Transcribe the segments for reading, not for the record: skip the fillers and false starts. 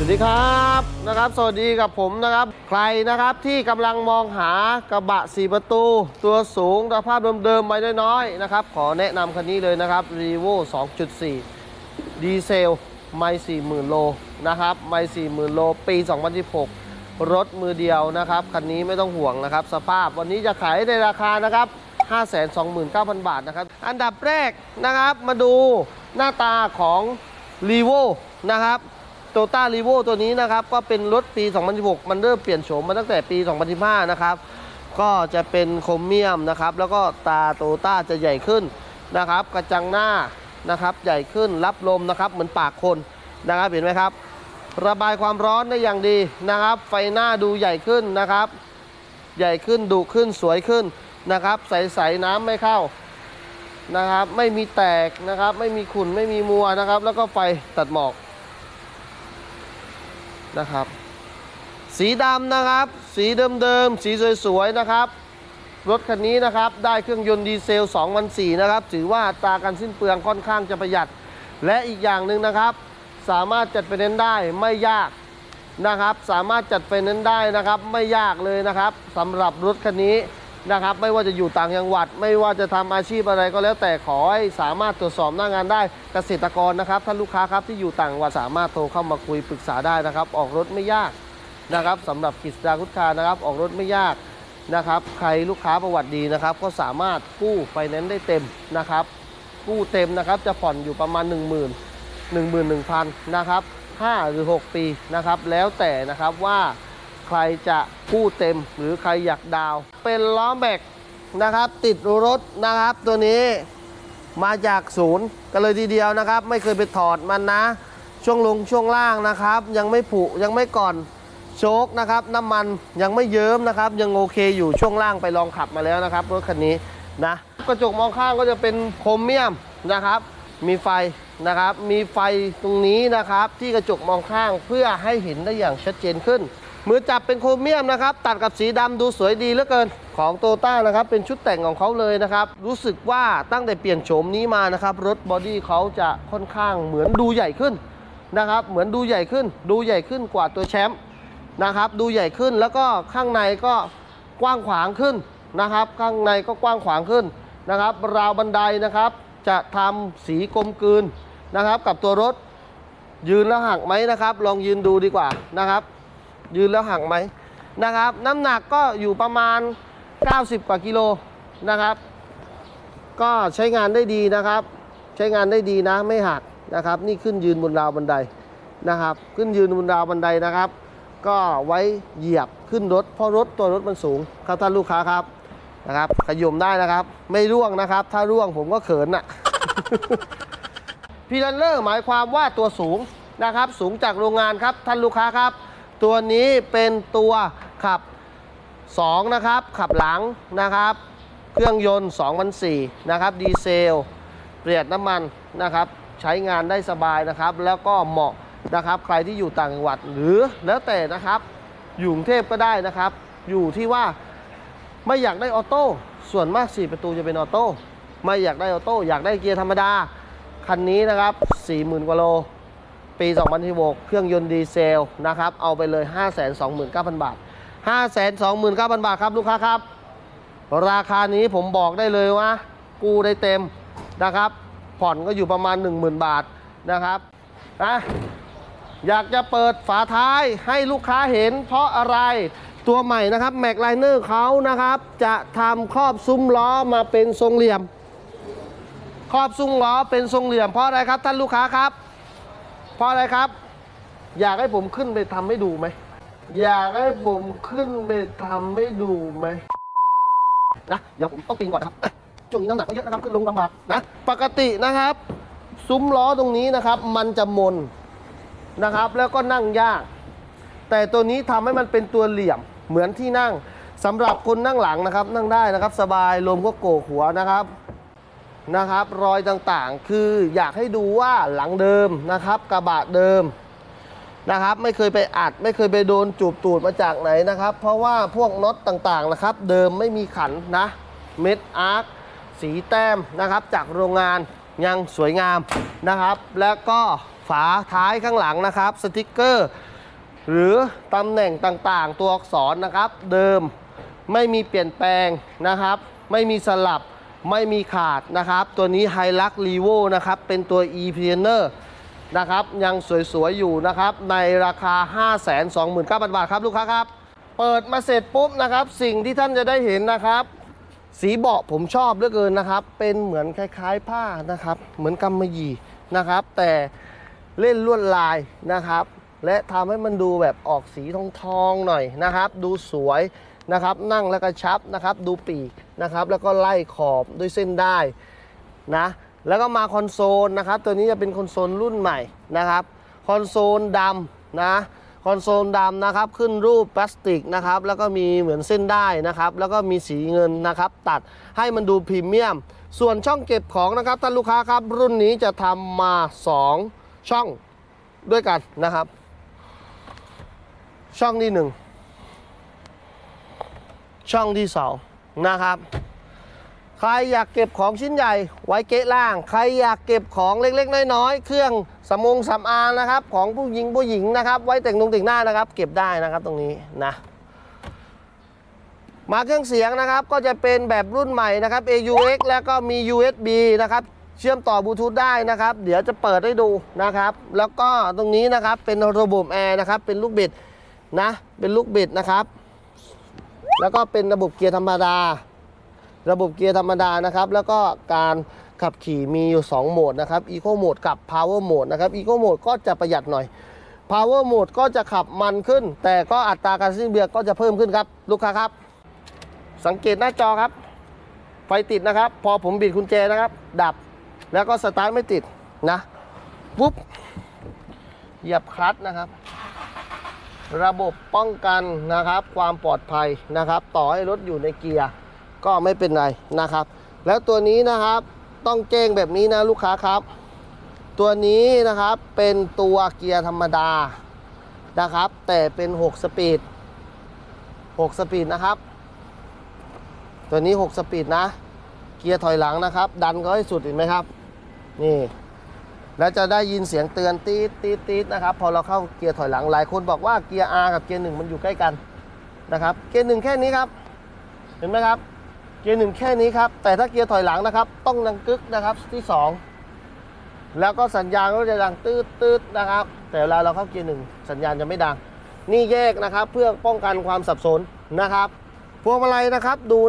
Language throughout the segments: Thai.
ดีครับสวัสดีกับผมนะครับใครนะครับที่กำลังมองหากระบะ4ประตูตัวสูงสภาพเดิมๆไม่น้อยๆนะครับขอแนะนำคันนี้เลยนะครับ Revo 2.4 ดีเซลไม่ 40,000 โลนะครับไม่ 40,000 โลปี 2016 รถมือเดียวนะครับคันนี้ไม่ต้องห่วงนะครับสภาพวันนี้จะขายในราคานะครับ 529,000 บาทนะครับอันดับแรกนะครับมาดูหน้าตาของ Revo นะครับToyota Revo ตัวนี้นะครับก็เป็นรถปี 2016 มันเริ่มเปลี่ยนโฉมมาตั้งแต่ปี 2015 นะครับก็จะเป็นโครเมียมนะครับแล้วก็ตาโตโยต้าจะใหญ่ขึ้นนะครับกระจังหน้านะครับใหญ่ขึ้นรับลมนะครับเหมือนปากคนนะครับเห็นไหมครับระบายความร้อนได้อย่างดีนะครับไฟหน้าดูใหญ่ขึ้นนะครับใหญ่ขึ้นดุขึ้นสวยขึ้นนะครับใสๆน้ำไม่เข้านะครับไม่มีแตกนะครับไม่มีขุ่นไม่มีมัวนะครับแล้วก็ไฟตัดหมอกนะครับสีดำนะครับสีเดิมๆสีสวยๆนะครับรถคันนี้นะครับได้เครื่องยนต์ดีเซล 2,400 นะครับถือว่าอัตราการสิ้นเปลืองค่อนข้างจะประหยัดและอีกอย่างหนึ่งนะครับสามารถจัดไฟแนนซ์ได้ไม่ยากนะครับสามารถจัดไฟแนนซ์ได้นะครับไม่ยากเลยนะครับสำหรับรถคันนี้นะครับไม่ว่าจะอยู่ต่างจังหวัดไม่ว่าจะทำอาชีพอะไรก็แล้วแต่ขอให้สามารถตรวจสอบหน้างานได้เกษตรกรนะครับท่านลูกค้าครับที่อยู่ต่างจังหวัดสามารถโทรเข้ามาคุยปรึกษาได้นะครับออกรถไม่ยากนะครับสำหรับกฤษดาคุดคานะครับออกรถไม่ยากนะครับใครลูกค้าประวัติดีนะครับก็สามารถกู้ไฟแนนซ์ได้เต็มนะครับกู้เต็มนะครับจะผ่อนอยู่ประมาณ 11,000 นะครับ5 หรือ 6 ปีนะครับแล้วแต่นะครับว่าใครจะกู้เต็มหรือใครอยากดาวเป็นล้อแม็กนะครับติดรถนะครับตัวนี้มาจากศูนย์กันเลยทีเดียวนะครับไม่เคยไปถอดมันนะช่วงล่างนะครับยังไม่ผุยังไม่ก่อนโชคนะครับน้ำมันยังไม่เยิ้มนะครับยังโอเคอยู่ช่วงล่างไปลองขับมาแล้วนะครับรถคันนี้นะกระจกมองข้างก็จะเป็นโครเมียมนะครับมีไฟนะครับมีไฟตรงนี้นะครับที่กระจกมองข้างเพื่อให้เห็นได้อย่างชัดเจนขึ้นมือจับเป็นโครเมียมนะครับตัดกับสีดำดูสวยดีเหลือเกินของโตต้านะครับเป็นชุดแต่งของเขาเลยนะครับรู้สึกว่าตั้งแต่เปลี่ยนโฉมนี้มานะครับรถบอดี้เขาจะค่อนข้างเหมือนดูใหญ่ขึ้นนะครับเหมือนดูใหญ่ขึ้นกว่าตัวแชมป์นะครับดูใหญ่ขึ้นแล้วก็ข้างในก็กว้างขวางขึ้นนะครับข้างในก็กว้างขวางขึ้นนะครับราวบันไดนะครับจะทำสีกลมกลืนนะครับกับตัวรถยืนแล้วหักไหมนะครับลองยืนดูดีกว่านะครับยืนแล้วหักไหมนะครับน้ำหนักก็อยู่ประมาณ90 กว่ากิโลนะครับก็ใช้งานได้ดีนะครับใช้งานได้ดีนะไม่หักนะครับนี่ขึ้นยืนบนราวบันไดนะครับขึ้นยืนบนราวบันไดนะครับก็ไว้เหยียบขึ้นรถเพราะตัวรถมันสูงครับท่านลูกค้าครับนะครับขย่มได้นะครับไม่ร่วงนะครับถ้าร่วงผมก็เขินน่ะ พีลันเลอร์หมายความว่าตัวสูงนะครับสูงจากโรงงานครับท่านลูกค้าครับตัวนี้เป็นตัวขับ2นะครับขับหลังนะครับเครื่องยนต์ 2,400 นะครับดีเซลประหยัดน้ำมันนะครับใช้งานได้สบายนะครับแล้วก็เหมาะนะครับใครที่อยู่ต่างจังหวัดหรือแล้วแต่นะครับอยู่กรุงเทพก็ได้นะครับอยู่ที่ว่าไม่อยากได้ออโต้ส่วนมาก4ประตูจะเป็นออโต้ไม่อยากได้ออโต้อยากได้เกียร์ธรรมดาคันนี้นะครับ 40,000 กว่าโลปี 2016 เครื่องยนต์ดีเซลนะครับเอาไปเลย 529,000 บาท 529,000 บาทครับลูกค้าครับราคานี้ผมบอกได้เลยว่ากู้ได้เต็มนะครับผ่อนก็อยู่ประมาณ 10,000 บาทนะครับอยากจะเปิดฝาท้ายให้ลูกค้าเห็นเพราะอะไรตัวใหม่นะครับแม็กไลเนอร์เขานะครับจะทำครอบซุ้มล้อมาเป็นทรงเหลี่ยมครอบซุ้มล้อเป็นทรงเหลี่ยมเพราะอะไรครับท่านลูกค้าครับเพราะอะไรครับอยากให้ผมขึ้นไปทำให้ดูไหมอยากให้ผมขึ้นไปทำให้ดูไหมนะเดี๋ยวผมต้องปีนก่อนครับช่วงนี้น้ำหนักก็เยอะนะครับขึ้นลงลำบากนะปกตินะครับซุ้มล้อตรงนี้นะครับมันจะมนนะครับแล้วก็นั่งยากแต่ตัวนี้ทำให้มันเป็นตัวเหลี่ยมเหมือนที่นั่งสำหรับคนนั่งหลังนะครับนั่งได้นะครับสบายลมก็โกกหัวนะครับรอยต่างๆคืออยากให้ดูว่าหลังเดิมนะครับกระบะเดิมนะครับไม่เคยไปอัดไม่เคยไปโดนจูบตูดมาจากไหนนะครับเพราะว่าพวกน็อตต่างๆนะครับเดิมไม่มีขันนะเม็ดอาร์คสีแต้มนะครับจากโรงงานยังสวยงามนะครับแล้วก็ฝาท้ายข้างหลังนะครับสติกเกอร์หรือตำแหน่งต่างๆตัวอักษรนะครับเดิมไม่มีเปลี่ยนแปลงนะครับไม่มีสลับไม่มีขาดนะครับตัวนี้ Hilux Revo นะครับเป็นตัว e-Pioneer นะครับยังสวยๆอยู่นะครับในราคา 529,000 บาทครับลูกค้าครับเปิดมาเสร็จปุ๊บนะครับสิ่งที่ท่านจะได้เห็นนะครับสีเบาะผมชอบเหลือเกินนะครับเป็นเหมือนคล้ายๆผ้านะครับเหมือนกำมะหยี่นะครับแต่เล่นลวดลายนะครับและทำให้มันดูแบบออกสีทองๆหน่อยนะครับดูสวยนะครับนั่งแล้วก็ชับนะครับดูปีกนะครับแล้วก็ไล่ขอบด้วยเส้นได้นะแล้วก็มาคอนโซลนะครับตัวนี้จะเป็นคอนโซลรุ่นใหม่นะครับคอนโซลดำนะคอนโซลดำนะครับขึ้นรูปพลาสติกนะครับแล้วก็มีเหมือนเส้นได้นะครับแล้วก็มีสีเงินนะครับตัดให้มันดูพรีเมียมส่วนช่องเก็บของนะครับท่านลูกค้าครับรุ่นนี้จะทำมา2ช่องด้วยกันนะครับช่องที่1ช่องที่2นะครับใครอยากเก็บของชิ้นใหญ่ไว้เกะล่างใครอยากเก็บของเล็กๆน้อยๆเครื่องสำอางนะครับของผู้หญิงนะครับไว้แต่งหน้านะครับเก็บได้นะครับตรงนี้นะมาเครื่องเสียงนะครับก็จะเป็นแบบรุ่นใหม่นะครับ AUX แล้วก็มี USB นะครับเชื่อมต่อบลูทูธได้นะครับเดี๋ยวจะเปิดให้ดูนะครับแล้วก็ตรงนี้นะครับเป็นระบบแอร์นะครับเป็นลูกบิดนะเป็นลูกบิดนะครับแล้วก็เป็นระบบเกียร์ธรรมดานะครับแล้วก็การขับขี่มีอยู่2โหมดนะครับ Eco Mode กับ Power Mode นะครับ Eco Mode ก็จะประหยัดหน่อย Power Mode ก็จะขับมันขึ้นแต่ก็อัตราการสิ้นเปลืองก็จะเพิ่มขึ้นครับลูกค้าครับสังเกตหน้าจอครับไฟติดนะครับพอผมบิดกุญแจนะครับดับแล้วก็สตาร์ทไม่ติดนะปุ๊บเหยียบคลัตช์นะครับระบบป้องกันนะครับความปลอดภัยนะครับต่อให้รถอยู่ในเกียร์ก็ไม่เป็นไรนะครับแล้วตัวนี้นะครับต้องแจ้งแบบนี้นะลูกค้าครับตัวนี้นะครับเป็นตัวเกียร์ธรรมดานะครับแต่เป็น6สปีดนะครับตัวนี้6สปีดนะเกียร์ถอยหลังนะครับดันก็ให้สุดเห็นไหมครับนี่แล้วจะได้ยินเสียงเตือนตีดนะครับพอเราเข้าเกียร์ถอยหลังหลายคนบอกว่าเกียร์ R กับเกียร์1มันอยู่ใกล้กันนะครับเกียร์1แค่นี้ครับเห็นไหมครับเกียร์1แค่นี้ครับแต่ถ้าเกียร์ถอยหลังนะครับต้องดังกึกนะครับที่2แล้วก็สัญญาณก็จะดังตืดนะครับแต่เวลาเราเข้าเกียร์1สัญญาณจะไม่ดังนี่แยกนะครับเพื่อป้องกันความสับสนนะครับพวงมาลัยนะครับดู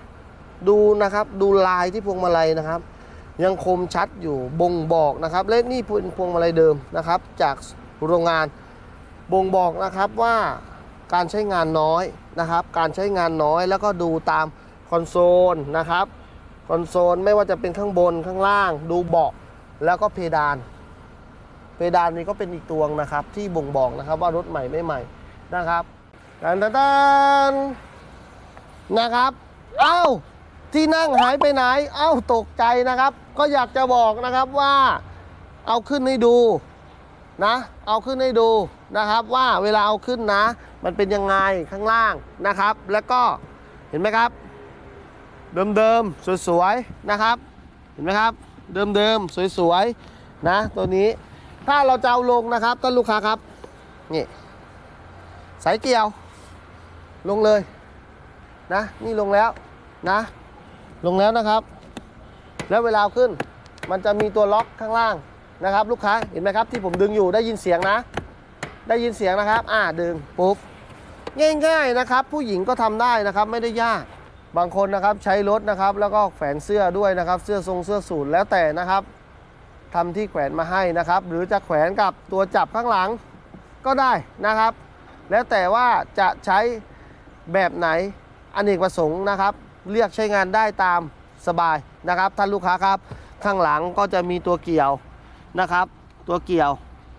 ลายที่พวงมาลัยนะครับยังคมชัดอยู่บ่งบอกนะครับและนี่เป็นพวงมาลัยเดิมนะครับจากโรงงานบ่งบอกนะครับว่าการใช้งานน้อยนะครับการใช้งานน้อยแล้วก็ดูตามคอนโซลนะครับคอนโซลไม่ว่าจะเป็นข้างบนข้างล่างดูเบาะแล้วก็เพดานนี้ก็เป็นอีกตัวนะครับที่บ่งบอกนะครับว่ารถใหม่ไม่ใหม่นะครับตันนะครับเอ้าที่นั่งหายไปไหนเอ้าตกใจนะครับก็อยากจะบอกนะครับว่าเอาขึ้นให้ดูนะเอาขึ้นให้ดูนะครับว่าเวลาเอาขึ้นนะมันเป็นยังไงข้างล่างนะครับแล้วก็เห็นไหมครับเดิมๆสวยๆนะครับเห็นไหมครับเดิมๆสวยๆนะตัวนี้ถ้าเราจะเอาลงนะครับท่านลูกค้าครับนี่สายเกี่ยวลงเลยนะนี่ลงแล้วนะลงแล้วนะครับแล้วเวลาขึ้นมันจะมีตัวล็อกข้างล่างนะครับลูกค้าเห็นไหมครับที่ผมดึงอยู่ได้ยินเสียงนะได้ยินเสียงนะครับดึงปุ๊บง่ายๆนะครับผู้หญิงก็ทำได้นะครับไม่ได้ยากบางคนนะครับใช้รถนะครับแล้วก็แขวนเสื้อด้วยนะครับเสื้อสูทแล้วแต่นะครับทำที่แขวนมาให้นะครับหรือจะแขวนกับตัวจับข้างหลังก็ได้นะครับแล้วแต่ว่าจะใช้แบบไหนอเนกประสงค์นะครับเลือกใช้งานได้ตามสบายนะครับท่านลูกค้าครับข้างหลังก็จะมีตัวเกี่ยวนะครับตัวเกี่ยว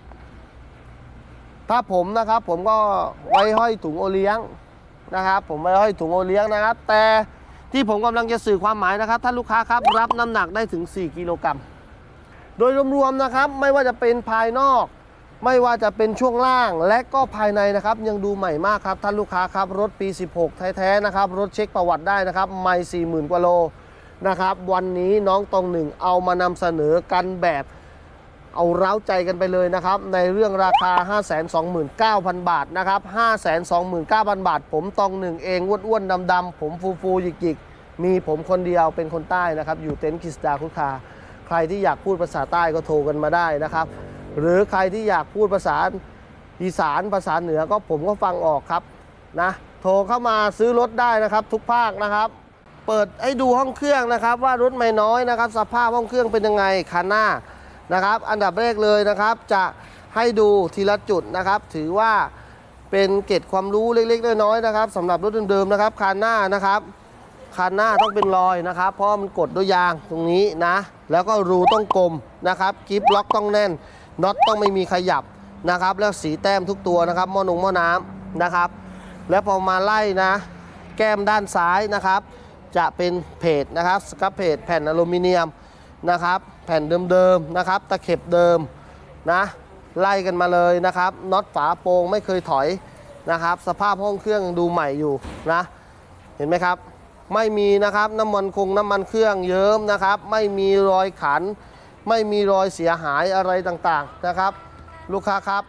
ถ้าผมนะครับผมก็ไว้ห้อยถุงโอเลี้ยงนะครับผมไว้ห้อยถุงโอเลี้ยงนะครับแต่ที่ผมกำลังจะสื่อความหมายนะครับท่านลูกค้าครับรับน้ำหนักได้ถึง4กิโลกรัมโดยรวมๆนะครับไม่ว่าจะเป็นภายนอกไม่ว่าจะเป็นช่วงล่างและก็ภายในนะครับยังดูใหม่มากครับท่านลูกค้าครับรถปี16แท้ๆนะครับรถเช็คประวัติได้นะครับไม่40,000 กว่าโลนะครับวันนี้น้องตองหนึ่งเอามานำเสนอกันแบบเอาเร้าใจกันไปเลยนะครับในเรื่องราคา 529,000 บาทนะครับ529,000 บาทผมตองหนึ่งเองอ้วนๆดำๆผมฟูๆหยิกๆมีผมคนเดียวเป็นคนใต้นะครับอยู่เต็นท์คริสดาคุคาใครที่อยากพูดภาษาใต้ก็โทรกันมาได้นะครับหรือใครที่อยากพูดภาษาอีสานภาษาเหนือก็ผมก็ฟังออกครับนะโทรเข้ามาซื้อรถได้นะครับทุกภาคนะครับเปิดให้ดูห้องเครื่องนะครับว่ารถไม่น้อยนะครับสภาพห้องเครื่องเป็นยังไงคันหน้านะครับอันดับแรกเลยนะครับจะให้ดูทีละจุดนะครับถือว่าเป็นเกร็ดความรู้เล็กๆน้อยๆนะครับสำหรับรถเดิมๆนะครับคันหน้านะครับคันหน้าต้องเป็นรอยนะครับเพราะมันกดด้วยยางตรงนี้นะแล้วก็รูต้องกลมนะครับกิฟล็อกต้องแน่นน็อตต้องไม่มีขยับนะครับแล้วสีแต้มทุกตัวนะครับหม้อน้ำนะครับแล้วพอมาไล่นะแก้มด้านซ้ายนะครับจะเป็นเพจนะครับสครับเพจแผ่นอลูมิเนียมนะครับแผ่นเดิมๆนะครับตะเข็บเดิมนะไล่กันมาเลยนะครับน็อตฝาโปร่งไม่เคยถอยนะครับสภาพห้องเครื่องดูใหม่อยู่นะเห็นไหมครับไม่มีนะครับน้ำมันเครื่องเยิ้มนะครับไม่มีรอยขันไม่มีรอยเสียหายอะไรต่างๆนะครับลูกค้าครับ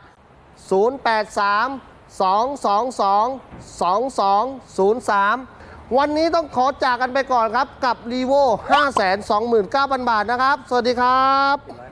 083-222-2203วันนี้ต้องขอจากกันไปก่อนครับกับ Revo 529,000 บาทนะครับสวัสดีครับ